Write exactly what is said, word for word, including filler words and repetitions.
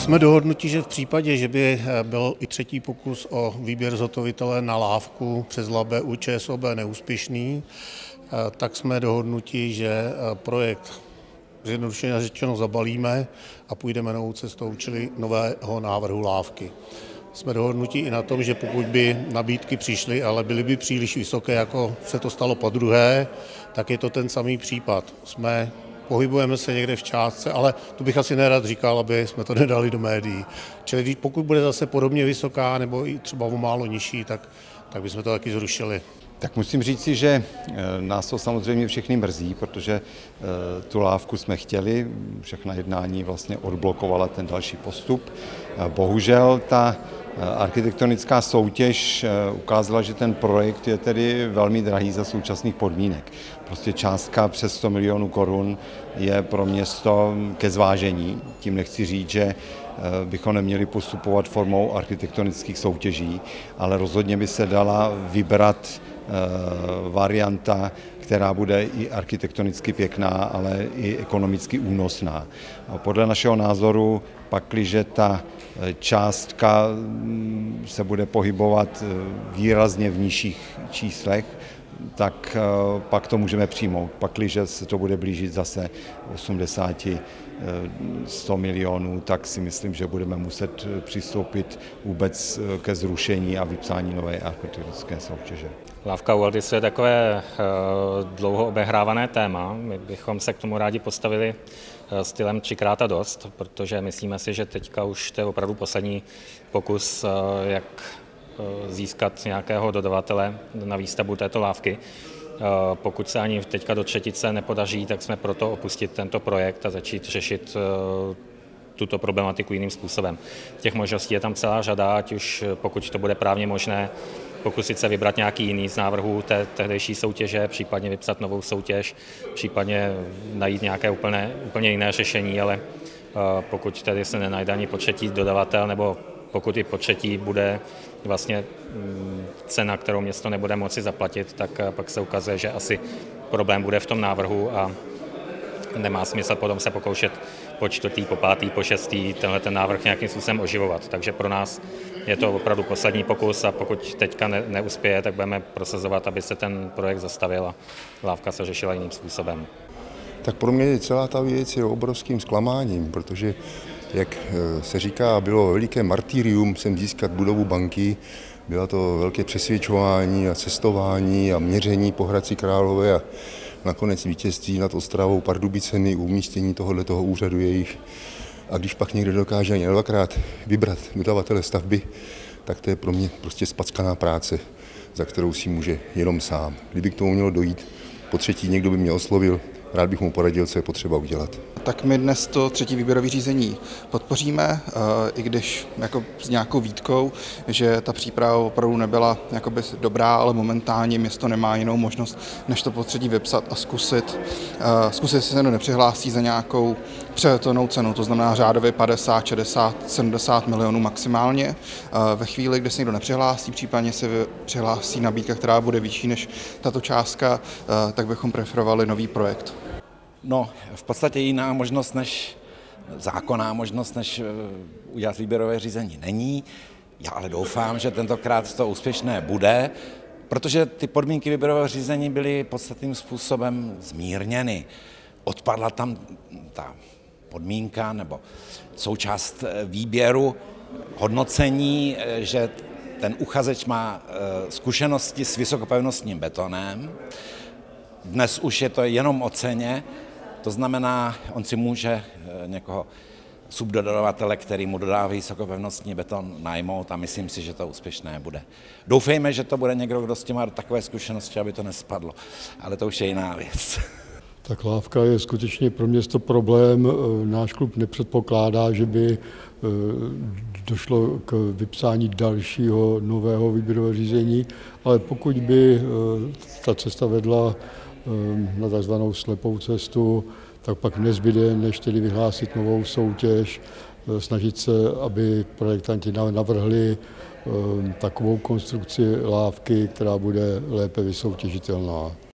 Jsme dohodnuti, že v případě, že by byl i třetí pokus o výběr zhotovitele na lávku přes Labe u ČSOB neúspěšný, tak jsme dohodnuti, že projekt zjednodušeně řečeno zabalíme a půjdeme novou cestou, čili nového návrhu lávky. Jsme dohodnuti i na tom, že pokud by nabídky přišly, ale byly by příliš vysoké, jako se to stalo podruhé, tak je to ten samý případ. Jsme Pohybujeme se někde v částce, ale to bych asi nerad říkal, aby jsme to nedali do médií. Čili pokud bude zase podobně vysoká nebo i třeba o málo nižší, tak, tak bychom to taky zrušili. Tak musím říci, že nás to samozřejmě všechny mrzí, protože tu lávku jsme chtěli, všechna jednání vlastně odblokovala ten další postup. Bohužel ta architektonická soutěž ukázala, že ten projekt je tedy velmi drahý za současných podmínek. Prostě částka přes sto milionů korun je pro město ke zvážení. Tím nechci říct, že bychom neměli postupovat formou architektonických soutěží, ale rozhodně by se dala vybrat varianta, která bude i architektonicky pěkná, ale i ekonomicky únosná. Podle našeho názoru, pakliže ta částka se bude pohybovat výrazně v nižších číslech, tak pak to můžeme přijmout. Pakliže se to bude blížit zase osmdesáti sto milionů, tak si myslím, že budeme muset přistoupit vůbec ke zrušení a vypsání nové architektonické soutěže. Lávka u Aldisu je takové dlouho obehrávané téma. My bychom se k tomu rádi postavili stylem třikrát a dost, protože myslíme si, že teďka už to je opravdu poslední pokus, jak získat nějakého dodavatele na výstavbu této lávky. Pokud se ani teďka do třetice nepodaří, tak jsme proto opustit tento projekt a začít řešit tuto problematiku jiným způsobem. Těch možností je tam celá řada, ať už pokud to bude právně možné, pokusit se vybrat nějaký jiný z návrhů té tehdejší soutěže, případně vypsat novou soutěž, případně najít nějaké úplně, úplně jiné řešení, ale pokud tedy se nenajde ani po třetí dodavatel, nebo pokud i po třetí bude vlastně cena, kterou město nebude moci zaplatit, tak pak se ukazuje, že asi problém bude v tom návrhu a nemá smysl potom se pokoušet po čtvrtý, po pátý, po šestý tenhle ten návrh nějakým způsobem oživovat. Takže pro nás je to opravdu poslední pokus a pokud teďka ne, neuspěje, tak budeme prosazovat, aby se ten projekt zastavil a lávka se řešila jiným způsobem. Tak pro mě celá ta věc je obrovským zklamáním, protože, jak se říká, bylo veliké martyrium sem získat budovu banky, bylo to velké přesvědčování a cestování a měření po Hradci Králové a nakonec vítězství nad Ostravou, Pardubicemi, umístění tohoto úřadu jejich. A když pak někdo dokáže ani dvakrát vybrat dodavatele stavby, tak to je pro mě prostě spackaná práce, za kterou si může jenom sám. Kdyby k tomu mělo dojít, po třetí někdo by mě oslovil, rád bych mu poradil, co je potřeba udělat. Tak my dnes to třetí výběrové řízení podpoříme, i když jako s nějakou výtkou, že ta příprava opravdu nebyla jakoby dobrá, ale momentálně město nemá jinou možnost, než to po třetí vypsat a zkusit, zkusit, jestli se někdo nepřihlásí za nějakou přehlednou cenu, to znamená řádově padesát, šedesát, sedmdesát milionů maximálně. Ve chvíli, kdy se někdo nepřihlásí, případně se přihlásí nabídka, která bude vyšší než tato částka, tak bychom preferovali nový projekt. No, v podstatě jiná možnost než zákonná možnost, než udělat výběrové řízení není. Já ale doufám, že tentokrát to úspěšné bude, protože ty podmínky výběrového řízení byly podstatným způsobem zmírněny. Odpadla tam ta podmínka nebo součást výběru, hodnocení, že ten uchazeč má zkušenosti s vysokopevnostním betonem. Dnes už je to jenom o ceně, to znamená, on si může někoho subdodavatele, který mu dodá vysokopevnostní beton, najmout a myslím si, že to úspěšné bude. Doufejme, že to bude někdo, kdo s tím má takové zkušenosti, aby to nespadlo, ale to už je jiná věc. Tak lávka je skutečně pro město problém. Náš klub nepředpokládá, že by došlo k vypsání dalšího nového výběrového řízení, ale pokud by ta cesta vedla na takzvanou slepou cestu, tak pak nezbyde, než tedy vyhlásit novou soutěž, snažit se, aby projektanti navrhli takovou konstrukci lávky, která bude lépe vysoutěžitelná.